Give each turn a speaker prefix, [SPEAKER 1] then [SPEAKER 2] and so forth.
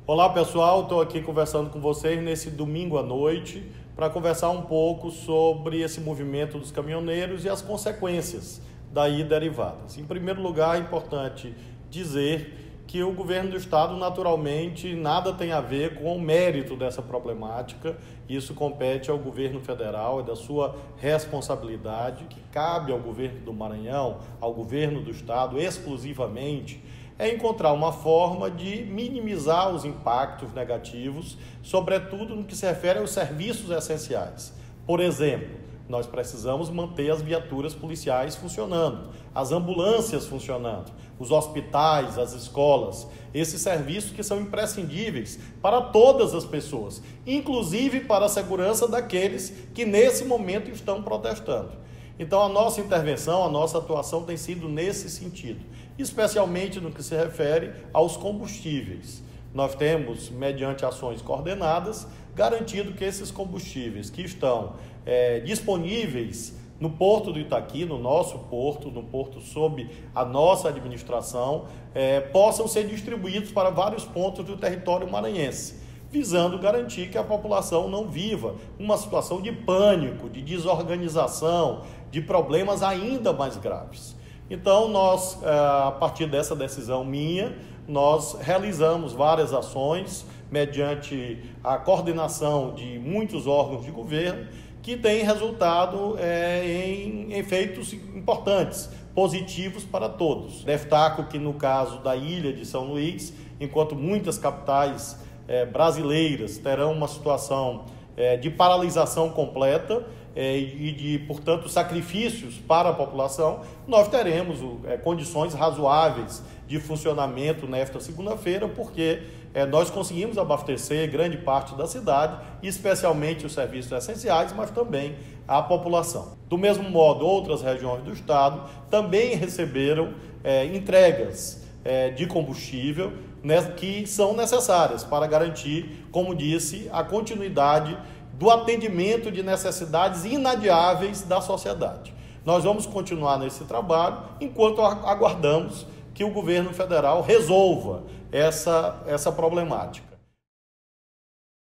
[SPEAKER 1] Olá pessoal, estou aqui conversando com vocês nesse domingo à noite para conversar um pouco sobre esse movimento dos caminhoneiros e as consequências daí derivadas. Em primeiro lugar, é importante dizer que o governo do estado naturalmente nada tem a ver com o mérito dessa problemática. Isso compete ao governo federal, é da sua responsabilidade, que cabe ao governo do Maranhão, ao governo do estado exclusivamente, é encontrar uma forma de minimizar os impactos negativos, sobretudo no que se refere aos serviços essenciais. Por exemplo, nós precisamos manter as viaturas policiais funcionando, as ambulâncias funcionando, os hospitais, as escolas, esses serviços que são imprescindíveis para todas as pessoas, inclusive para a segurança daqueles que nesse momento estão protestando. Então a nossa intervenção, a nossa atuação tem sido nesse sentido, especialmente no que se refere aos combustíveis. Nós temos, mediante ações coordenadas, garantido que esses combustíveis que estão disponíveis no Porto do Itaqui, no nosso porto, no porto sob a nossa administração, possam ser distribuídos para vários pontos do território maranhense, visando garantir que a população não viva uma situação de pânico, de desorganização, de problemas ainda mais graves. Então, nós, a partir dessa decisão minha, nós realizamos várias ações mediante a coordenação de muitos órgãos de governo que têm resultado em efeitos importantes, positivos para todos. Destaco que no caso da ilha de São Luís, enquanto muitas capitais brasileiras terão uma situação de paralisação completa e de, portanto, sacrifícios para a população, nós teremos condições razoáveis de funcionamento nesta segunda-feira, porque nós conseguimos abastecer grande parte da cidade, especialmente os serviços essenciais, mas também a população. Do mesmo modo, outras regiões do estado também receberam entregas de combustível, que são necessárias para garantir, como disse, a continuidade do atendimento de necessidades inadiáveis da sociedade. Nós vamos continuar nesse trabalho enquanto aguardamos que o governo federal resolva essa problemática.